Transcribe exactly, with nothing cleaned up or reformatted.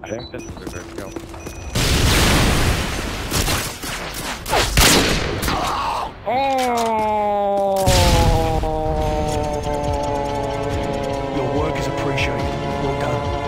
I think this is a good kill. Oh! Your work is appreciated. Well done.